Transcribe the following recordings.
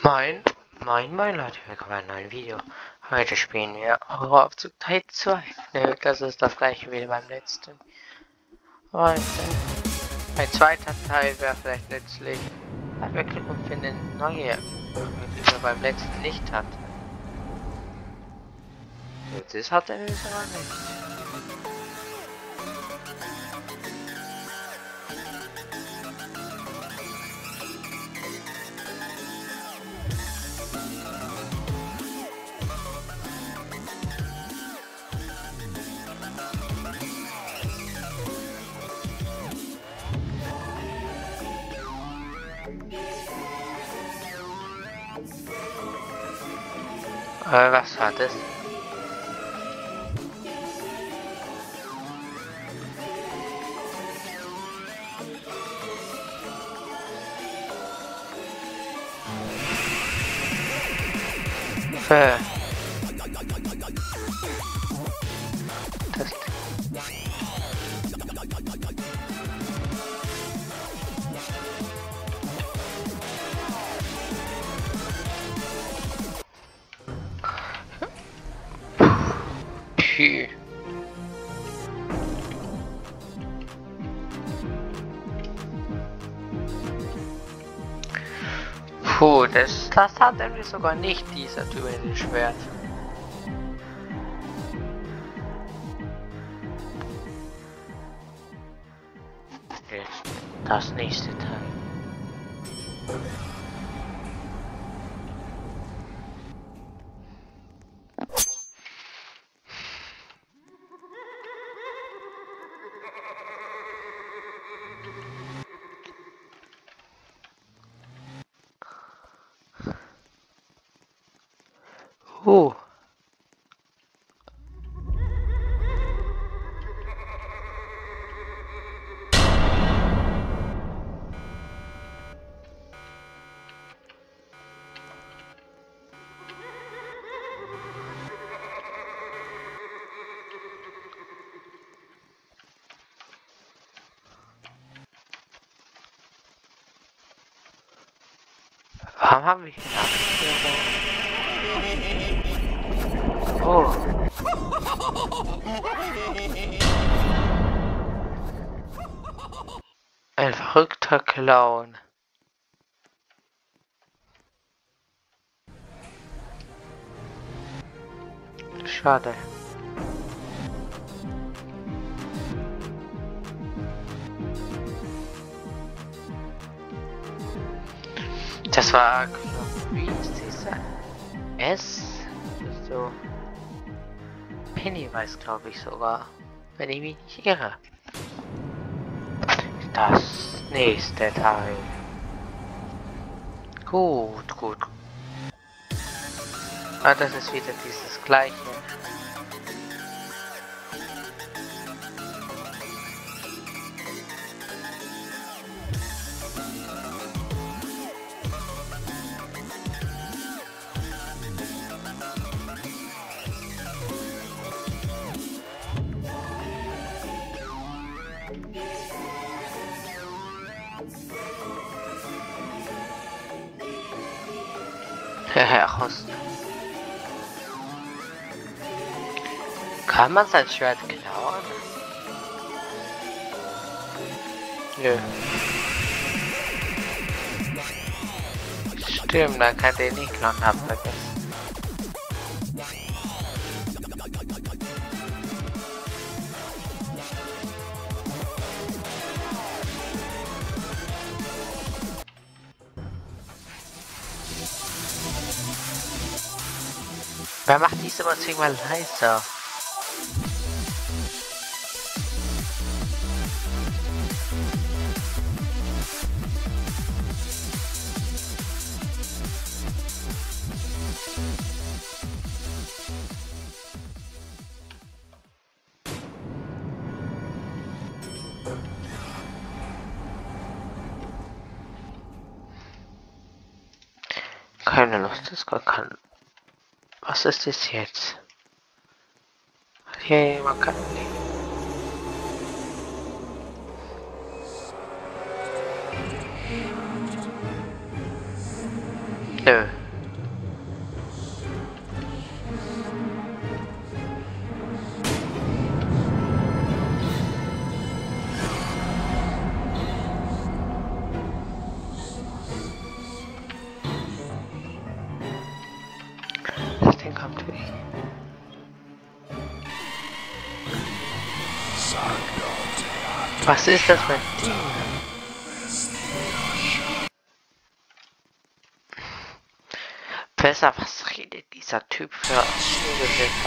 Moin, moin Leute, willkommen bei einem neuen Video. Heute spielen wir Horroraufzug Teil 2. Ne, das ist das gleiche wie beim letzten. Und ein zweiter Teil wäre vielleicht nützlich, weil wir Glück und finden neue, die wir beim letzten nicht hatten. Das hat er jetzt aber nicht. Was war das? Das Pü. Puh, das hat irgendwie sogar nicht dieser Typ mit dem Schwert. Jetzt das nächste Teil. Warum haben wir hier Oh. Ein verrückter Clown. Schade. Das war, wie ist dieser? S? So. Pennywise, glaube ich sogar. Wenn ich mich nicht irre. Das nächste Teil. Gut. Ah, das ist wieder dieses gleiche. Heraus. Kann man sein Schwert klauen? Nö. Stimmt, man kann den nicht klauen, hab vergessen. Wer macht diese Musik mal leiser? Keine Lust, das kann. Was ist das jetzt? Hey, man kann nicht. Nö. Das Ding kommt durch. Was ist das für ein Ding? Besser, was redet dieser Typ für Ungefähr?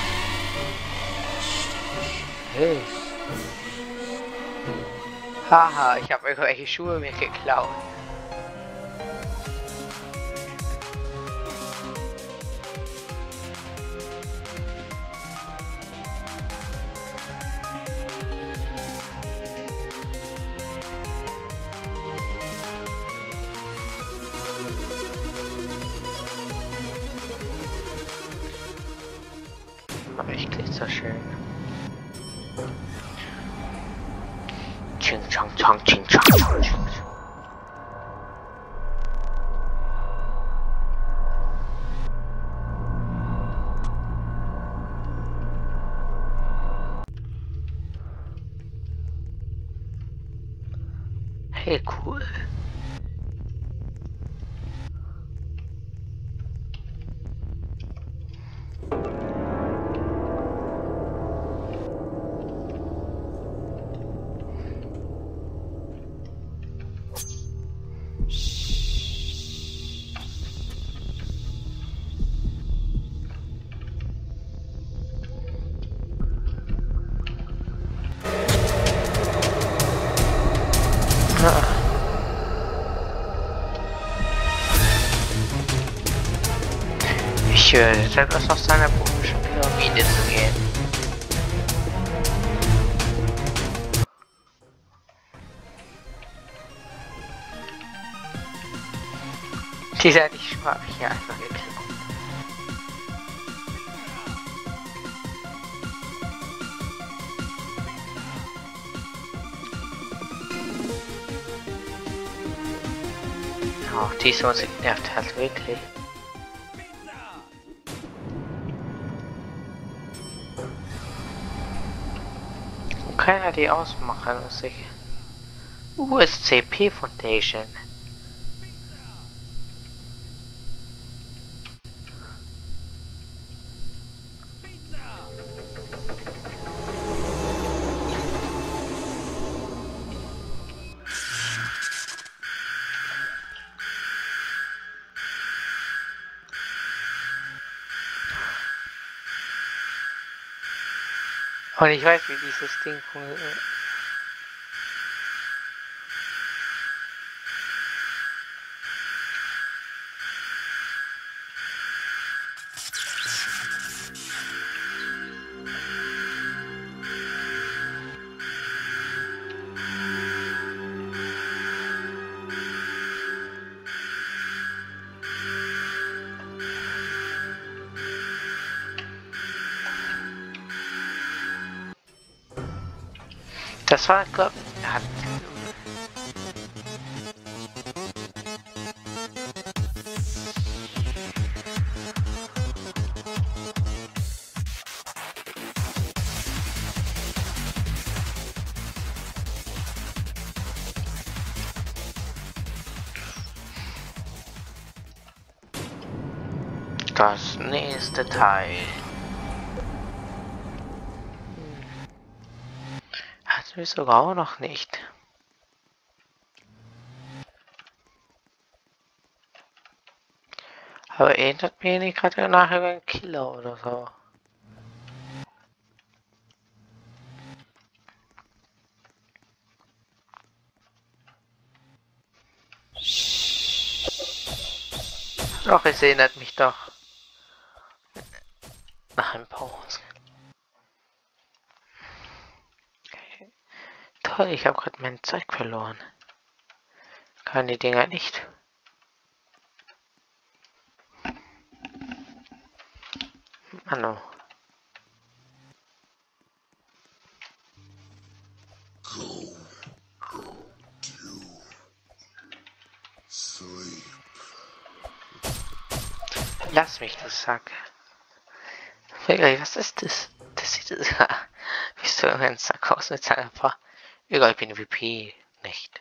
Hey. Haha, ich habe irgendwelche Schuhe mir geklaut. Aber echt nicht so schön. Ching chang chang ching chang chang ching. Hey, cool. Ich höre etwas aus seiner komischen Pyramide zu gehen. Dieser nicht schwach hier einfach geklaut. Auch diese Musik nervt halt wirklich. Keiner die ausmachen, muss ich. USCP Foundation. Und ich weiß, wie dieses Ding funktioniert. Das war, glaube ich, er hat. Das nächste Teil. Hatten wir sogar auch noch nicht. Aber erinnert mich nicht gerade nachher über einen Killer oder so. Doch, es erinnert mich doch. Nach einem Pause. Toll, ich habe gerade mein Zeug verloren. Kann die Dinger nicht. Mano. Lass mich, du Sack. Wirklich, was ist das? Das sieht es. Wie so ein Sack aus mit seiner Paar. Egal, ich bin VP. Nicht.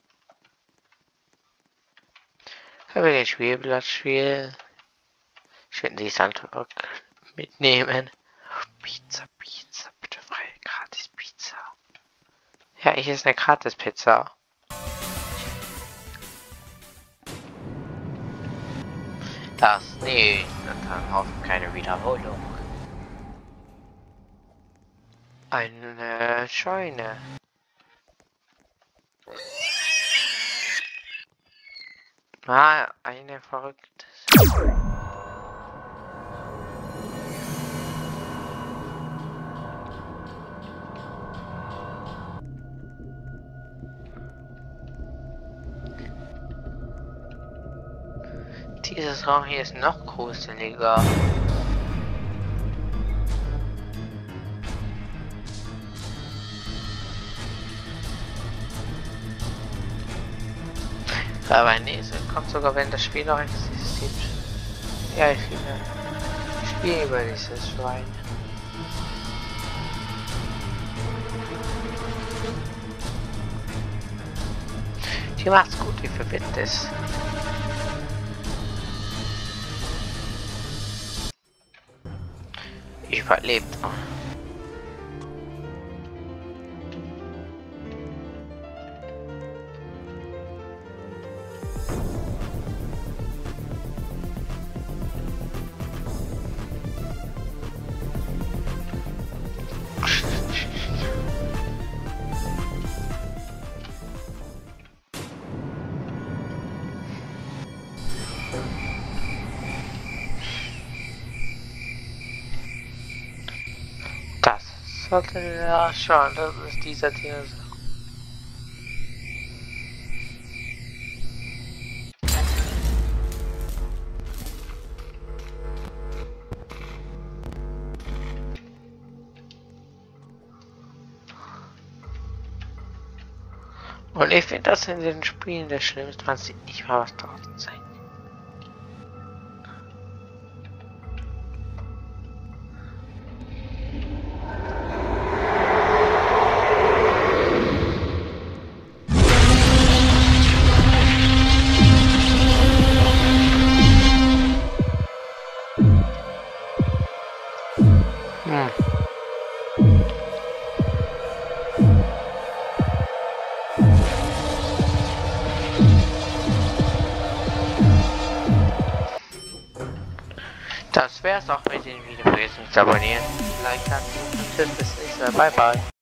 Ich habe ein Spielblattspiel. Ich werde die Sandrock mitnehmen. Pizza, bitte frei. Gratis Pizza. Ja, ich esse eine Gratis Pizza. Das nicht. Dann hoffen keine Wiederholung. Eine Scheune. Ah, eine verrückte. Dieses Raum hier ist noch gruseliger. Aber nee, es kommt sogar, wenn das Spiel noch existiert. Ja, ich spiele über dieses Schwein. Die macht's gut, wie verwirrt ist. Ich überlebt. Das sollte ja schon, das ist dieser Dinosaurier. Und ich finde das in den Spielen das Schlimmste, man sieht nicht mal, was dort zeigt. Das wär's auch mit dem Video gewesen. Abonnieren, liken und tschüss, bis nächstes Mal. Bye bye.